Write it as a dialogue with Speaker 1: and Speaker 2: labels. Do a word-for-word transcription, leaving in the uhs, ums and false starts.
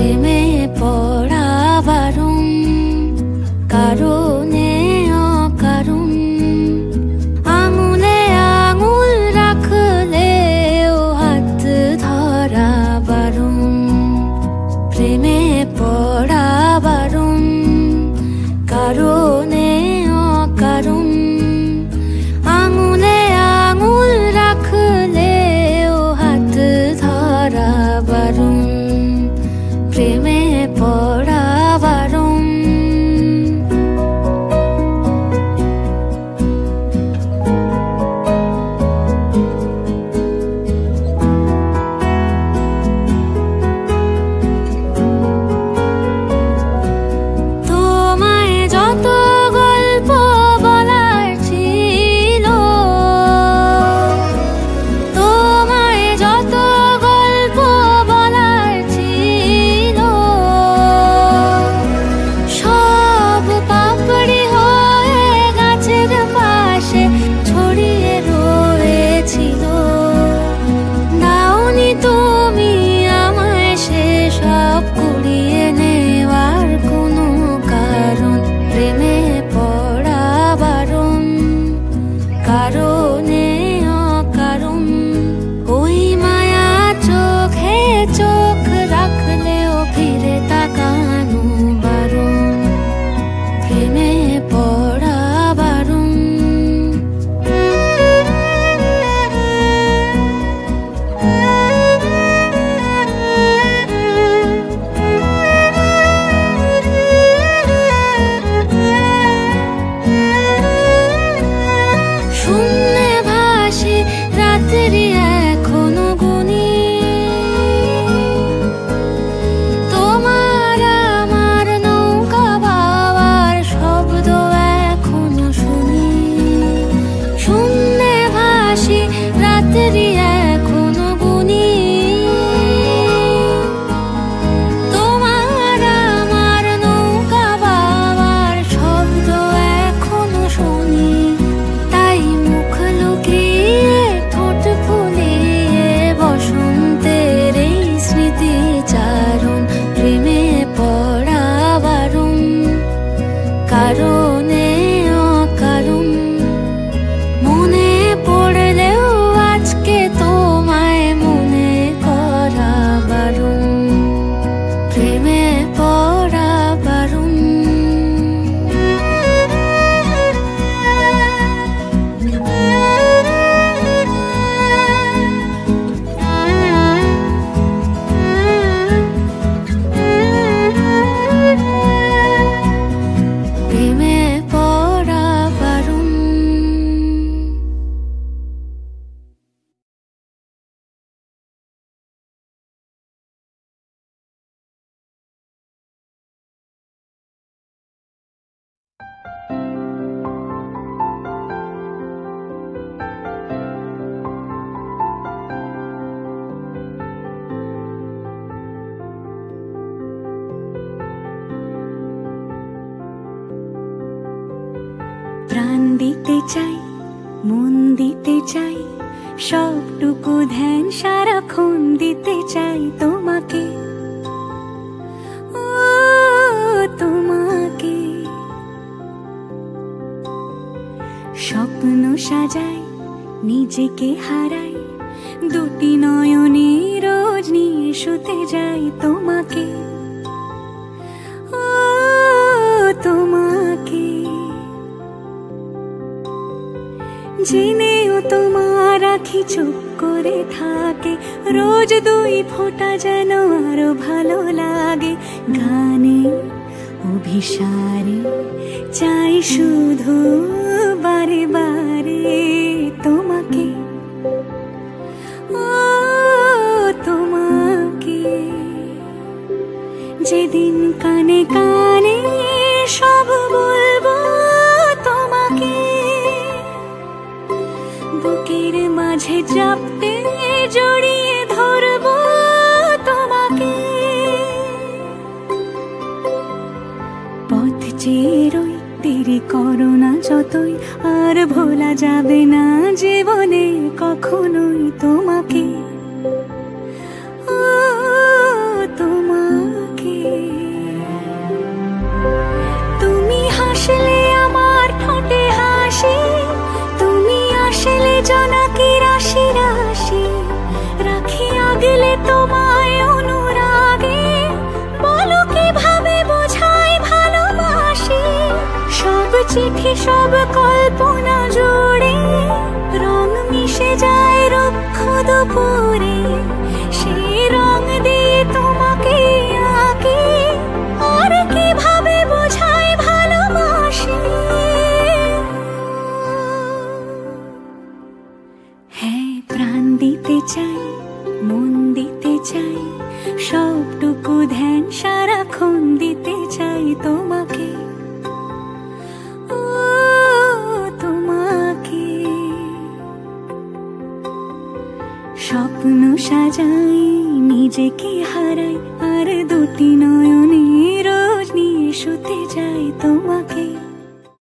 Speaker 1: প্রেমে পড়া বারণ, কারণে অকারণ। আঙুলে আঙুল রাখলেও হাত ধরা বারণ, প্রেমে পড়া বারণ, কারণে অকারণ। আঙুলে আঙুল রাখলেও হাত ধরা বারণ, প্রেমে পড়া বারণ। তোমায় যত গল্প বলার ছিল, তোমায় যত গল্প বলার ছিল, সব পাপড়ি হয়ে গাছের পাশে ছড়িয়ে রয়েছিল। দাওনি তুমি আমায় সেসব কুড়িয়ে নেওয়ার কোনো কারণ, প্রেমে পড়া বারণ, কারণে অকারণ। ওই মায়া চোখে চোখ রাখলেও ফিরে তাকানো বারণ, প্রেমে পড়া বারণ। শূন্যে ভাসি রাত্রি এখনো গুনি, তোমার আমার নৌকা বাবার শব্দ এখনো শুনি। শূন্যে ভাসি রাত্রি এখনো গুনি, তোমার আমার নৌকা বাবার শব্দ এখনো শুনি। তাই মুখ লুকিয়ে ঠোঁট ফুলিয়ে বসন্তের এই স্মৃতিচারণ, প্রেমে পড়া বারণ, কারণে অকারণ। মনে পড়লেও আজকে তোমায় মনে করা বারণ, প্রেমে পড়া বারণ। প্রেমে পড়া বারণ।
Speaker 2: প্রাণ দিতে চাই, মন দিতে চাই, সবটুকু ধ্যান সারাক্ষণ দিতে চাই তোমাকে, ও তোমাকে। স্বপ্ন সাজাই, নিজেকে হারাই, দুটি নয়নে রোজ নিয়ে শুতে যাই তোমাকে, ও তোমাকে। জেনেও তোমার আখি চুপ করে থাকে, রোজ দুই ফোঁটা যেন আরো ভালো লাগে। গানে অভিসারে চাই শুধু বারে বারে তোমাকে, ও তোমাকে। যেদিন কানে কানে সব বলবো তোমাকে, বুকের মাঝে চাপতে জড়িয়ে ধরবো তোমাকে। পথ চেয়ে রই, দেরি করো না যতই, আর ভোলা যাবে না জীবনে কখনোই তোমাকে, ও তোমাকে। রাখি সব কল্পনা জুড়ে, রং মিশে যায় রুক্ষ দুপুরে, সেই রং দিয়ে তোমাকে আঁকি, আর কিভাবে বোঝাই ভালোবাসি। হ্যাঁ, প্রাণ দিতে চাই, মন দিতে চাই, সবটুকু ধ্যান সারাক্ষণ দিতে চাই তোমাকে, ও তোমাকে। স্বপ্ন সাজাই, নিজেকে হারাই, আর